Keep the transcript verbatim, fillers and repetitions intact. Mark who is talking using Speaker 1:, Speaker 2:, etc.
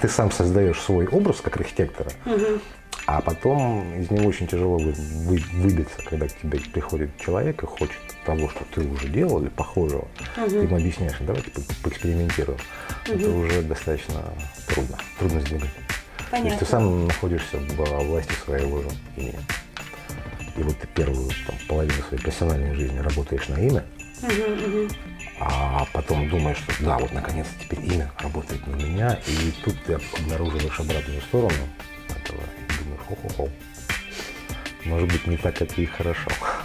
Speaker 1: ты сам создаешь свой образ как архитектора, угу. а потом из него очень тяжело вы, вы, выбиться, когда к тебе приходит человек и хочет того, что ты уже делал или похожего. Угу. Ты ему объясняешь, давайте по поэкспериментируем. Угу. Это уже достаточно трудно, трудно сделать. Понятно. То есть ты сам находишься в власти своего же имени. И вот ты первую там, половину своей профессиональной жизни работаешь на имя, угу, угу. а потом думаешь, что да, вот наконец-то теперь имя работает на меня, и тут ты обнаруживаешь обратную сторону этого и думаешь, хо-хо-хо, может быть, не так это и хорошо.